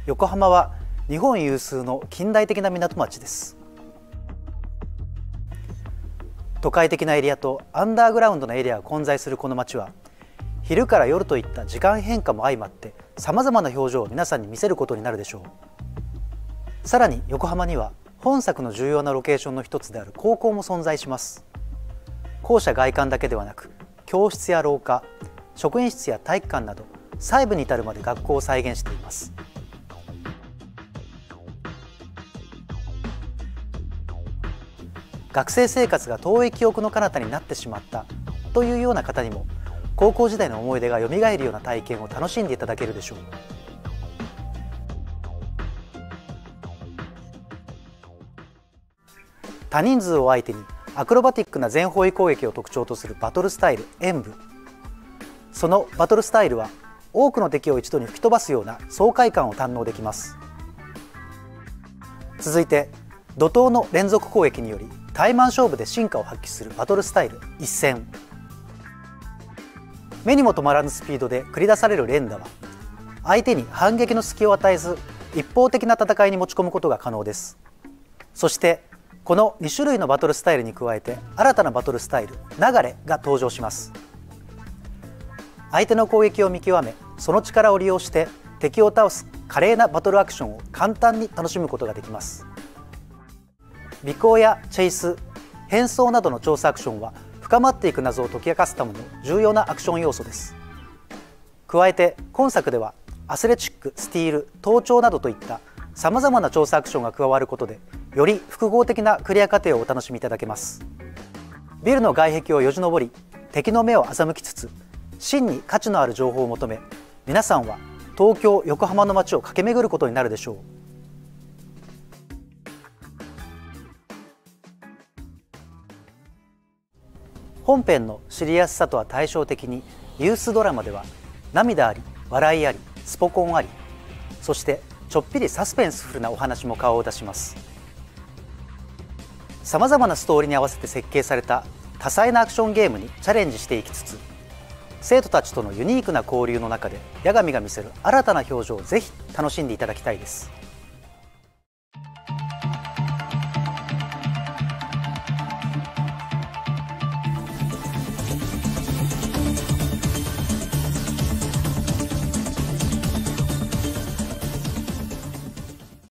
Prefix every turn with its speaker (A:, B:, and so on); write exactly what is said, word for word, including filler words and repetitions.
A: 横浜は日本有数の近代的な港町です。都会的なエリアとアンダーグラウンドなエリアが混在するこの街は、昼から夜といった時間変化も相まってさまざまな表情を皆さんに見せることになるでしょう。さらに横浜には本作の重要なロケーションの一つである高校も存在します。校舎外観だけではなく、教室や廊下、職員室や体育館など細部に至るまで学校を再現しています。学生生活が遠い記憶の彼方になってしまったというような方にも、高校時代の思い出がよみがえるような体験を楽しんでいただけるでしょう。多人数を相手にアクロバティックな全方位攻撃を特徴とするバトルスタイル演武。そのバトルスタイルは多くの敵を一度に吹き飛ばすような爽快感を堪能できます。続いて怒涛の連続攻撃によりタイマン勝負で進化を発揮するバトルスタイル一戦。目にも止まらぬスピードで繰り出される連打は相手に反撃の隙を与えず一方的な戦いに持ち込むことが可能です。そしてこのに種類のバトルスタイルに加えて新たなバトルスタイル流れが登場します。相手の攻撃を見極め、その力を利用して敵を倒す華麗なバトルアクションを簡単に楽しむことができます。尾行やチェイス、変装などの調査アクションは深まっていく謎を解き明かすための重要なアクション要素です。加えて今作ではアスレチック、スティール、盗聴などといったさまざまな調査アクションが加わることで、より複合的なクリア過程をお楽しみいただけます。ビルの外壁をよじ登り、敵の目を欺きつつ真に価値のある情報を求め、皆さんは東京・横浜の街を駆け巡ることになるでしょう。本編のシリアスさとは対照的に、ユースドラマでは涙あり、笑いあり、スポコンあり、そしてちょっぴりサスペンスフルなお話も顔を出します。さまざまなストーリーに合わせて設計された多彩なアクションゲームにチャレンジしていきつつ、生徒たちとのユニークな交流の中で八神が見せる新たな表情をぜひ楽しんでいただきたいです。